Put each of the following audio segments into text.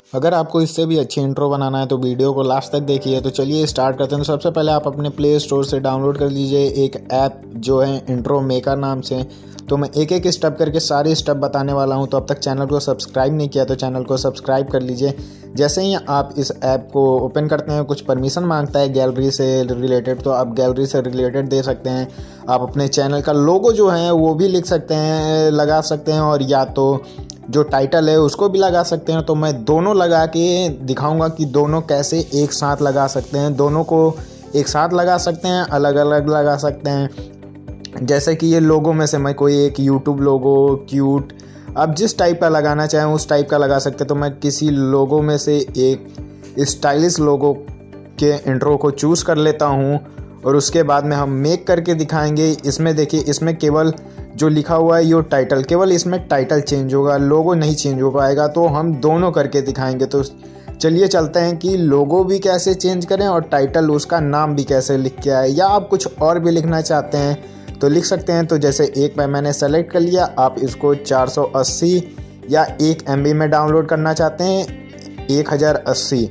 अगर आपको इससे भी अच्छी इंट्रो बनाना है तो वीडियो को लास्ट तक देखिए। तो चलिए स्टार्ट करते हैं। तो सबसे पहले आप अपने प्ले स्टोर से डाउनलोड कर लीजिए एक ऐप जो है इंट्रो मेकर नाम से। तो मैं एक एक स्टेप करके सारे स्टेप बताने वाला हूं। तो अब तक चैनल को सब्सक्राइब नहीं किया तो चैनल को सब्सक्राइब कर लीजिए। जैसे ही आप इस ऐप को ओपन करते हैं कुछ परमिशन मांगता है गैलरी से रिलेटेड, तो आप गैलरी से रिलेटेड दे सकते हैं। आप अपने चैनल का लोगो जो है वो भी लिख सकते हैं, लगा सकते हैं, और या तो जो टाइटल है उसको भी लगा सकते हैं। तो मैं दोनों लगा के दिखाऊंगा कि दोनों कैसे एक साथ लगा सकते हैं। दोनों को एक साथ लगा सकते हैं, अलग अलग लगा सकते हैं। जैसे कि ये लोगो में से मैं कोई एक यूट्यूब लोगो, क्यूट, आप जिस टाइप का लगाना चाहें उस टाइप का लगा सकते हैं। तो मैं किसी लोगो में से एक स्टाइलिश लोगो के इंट्रो को चूज़ कर लेता हूँ और उसके बाद में हम मेक करके दिखाएंगे। इसमें देखिए, इसमें केवल जो लिखा हुआ है यो टाइटल, केवल इसमें टाइटल चेंज होगा, लोगो नहीं चेंज हो पाएगा। तो हम दोनों करके दिखाएंगे। तो चलिए चलते हैं कि लोगो भी कैसे चेंज करें और टाइटल उसका नाम भी कैसे लिख के आए। या आप कुछ और भी लिखना चाहते हैं तो लिख सकते हैं। तो जैसे एक मैंने सेलेक्ट कर लिया, आप इसको 480 या 1 MB में डाउनलोड करना चाहते हैं 1080,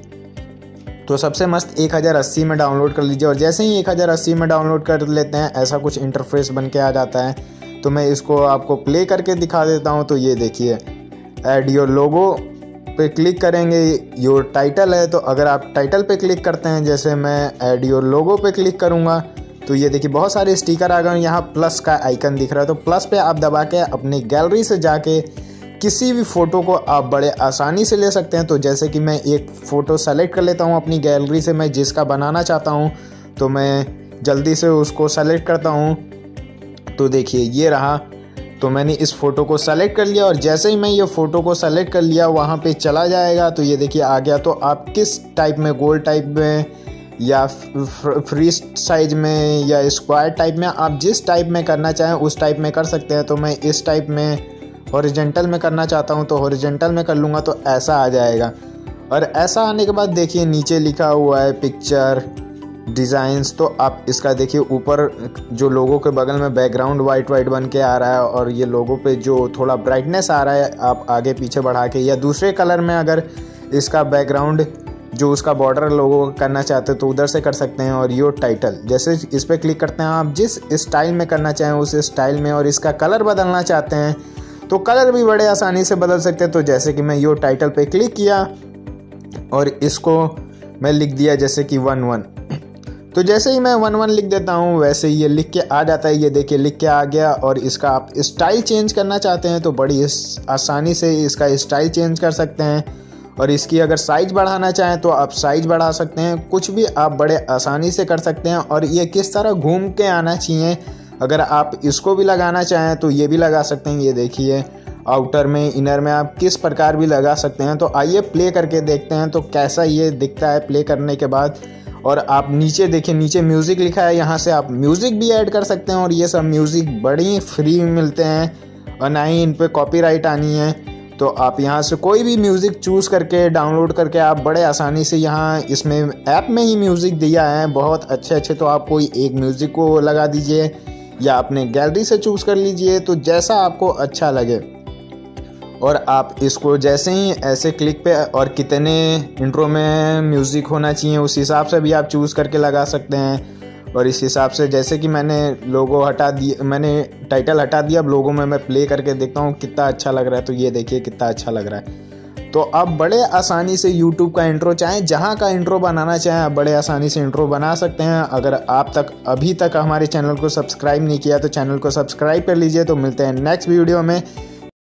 तो सबसे मस्त 1080 में डाउनलोड कर लीजिए। और जैसे ही 1080 में डाउनलोड कर लेते हैं ऐसा कुछ इंटरफेस बन के आ जाता है। तो मैं इसको आपको प्ले करके दिखा देता हूं। तो ये देखिए, ऐड योर लोगो पे क्लिक करेंगे, योर टाइटल है। तो अगर आप टाइटल पे क्लिक करते हैं, जैसे मैं ऐड योर लोगो पे क्लिक करूंगा, तो ये देखिए बहुत सारे स्टिकर आ गए। यहाँ प्लस का आइकन दिख रहा है, तो प्लस पे आप दबा के अपनी गैलरी से जाके किसी भी फ़ोटो को आप बड़े आसानी से ले सकते हैं। तो जैसे कि मैं एक फ़ोटो सेलेक्ट कर लेता हूँ अपनी गैलरी से, मैं जिसका बनाना चाहता हूँ, तो मैं जल्दी से उसको सेलेक्ट करता हूँ। तो देखिए ये रहा। तो मैंने इस फ़ोटो को सेलेक्ट कर लिया और जैसे ही मैं ये फ़ोटो को सेलेक्ट कर लिया वहाँ पे चला जाएगा। तो ये देखिए आ गया। तो आप किस टाइप में, गोल टाइप में या फ्री साइज में या स्क्वायर टाइप में, आप जिस टाइप में करना चाहें उस टाइप में कर सकते हैं। तो मैं इस टाइप में हॉरिजॉन्टल में करना चाहता हूं तो हॉरिजॉन्टल में कर लूँगा, तो ऐसा आ जाएगा। और ऐसा आने के बाद देखिए नीचे लिखा हुआ है पिक्चर डिज़ाइंस। तो आप इसका देखिए ऊपर जो लोगों के बगल में बैकग्राउंड वाइट बन के आ रहा है, और ये लोगों पे जो थोड़ा ब्राइटनेस आ रहा है आप आगे पीछे बढ़ा के या दूसरे कलर में अगर इसका बैकग्राउंड जो उसका बॉर्डर लोगो करना चाहते हैं तो उधर से कर सकते हैं। और यो टाइटल, जैसे इस पर क्लिक करते हैं, आप जिस स्टाइल में करना चाहें उस स्टाइल में, और इसका कलर बदलना चाहते हैं तो कलर भी बड़े आसानी से बदल सकते हैं। तो जैसे कि मैं यो टाइटल पे क्लिक किया और इसको मैं लिख दिया जैसे कि 11। तो जैसे ही मैं 11 लिख देता हूँ वैसे ही ये लिख के आ जाता है। ये देखिए लिख के आ गया। और इसका आप स्टाइल चेंज करना चाहते हैं तो बड़ी आसानी से इसका स्टाइल चेंज कर सकते हैं। और इसकी अगर साइज़ बढ़ाना चाहें तो आप साइज़ बढ़ा सकते हैं। कुछ भी आप बड़े आसानी से कर सकते हैं। और ये किस तरह घूम के आना चाहिए, अगर आप इसको भी लगाना चाहें तो ये भी लगा सकते हैं। ये देखिए आउटर में, इनर में आप किस प्रकार भी लगा सकते हैं। तो आइए प्ले करके देखते हैं तो कैसा ये दिखता है प्ले करने के बाद। और आप नीचे देखिए, नीचे म्यूज़िक लिखा है, यहाँ से आप म्यूज़िक भी ऐड कर सकते हैं। और ये सब म्यूज़िक बड़ी फ्री मिलते हैं और ना ही इन पर कॉपीराइट आनी है। तो आप यहाँ से कोई भी म्यूज़िक चूज़ करके डाउनलोड करके आप बड़े आसानी से, यहाँ इसमें ऐप में ही म्यूज़िक दिया है बहुत अच्छे। तो आप कोई एक म्यूज़िक को लगा दीजिए या अपने गैलरी से चूज़ कर लीजिए, तो जैसा आपको अच्छा लगे। और आप इसको जैसे ही ऐसे क्लिक पे, और कितने इंट्रो में म्यूज़िक होना चाहिए उस हिसाब से भी आप चूज़ करके लगा सकते हैं। और इस हिसाब से जैसे कि मैंने लोगो हटा दिया, मैंने टाइटल हटा दिया, अब लोगो में मैं प्ले करके देखता हूँ कितना अच्छा लग रहा है। तो ये देखिए कितना अच्छा लग रहा है। तो आप बड़े आसानी से YouTube का इंट्रो, चाहें जहाँ का इंट्रो बनाना चाहें, आप बड़े आसानी से इंट्रो बना सकते हैं। अगर आप अभी तक हमारे चैनल को सब्सक्राइब नहीं किया तो चैनल को सब्सक्राइब कर लीजिए। तो मिलते हैं नेक्स्ट वीडियो में।